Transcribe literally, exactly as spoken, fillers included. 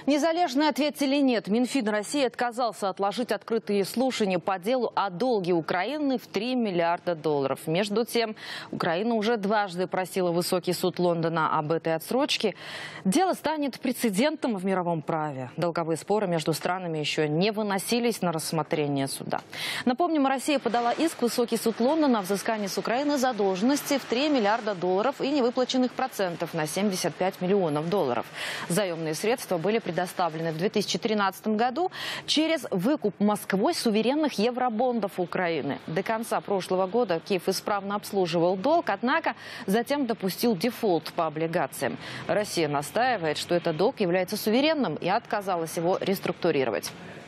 Незалежный ответили нет. Минфин России отказался отложить открытые слушания по делу о долге Украины в три миллиарда долларов. Между тем, Украина уже дважды просила высокий суд Лондона об этой отсрочке. Дело станет прецедентом в мировом праве. Долговые споры между странами еще не выносились на рассмотрение суда. Напомним, Россия подала иск в высокий суд Лондона о взыскании с Украины задолженности в три миллиарда долларов и невыплаченных процентов на семьдесят пять миллионов долларов. Заемные средства были предоставлены в две тысячи тринадцатом году через выкуп Москвой суверенных евробондов Украины. До конца прошлого года Киев исправно обслуживал долг, однако затем допустил дефолт по облигациям. Россия настаивает, что этот долг является суверенным и отказалась его реструктурировать.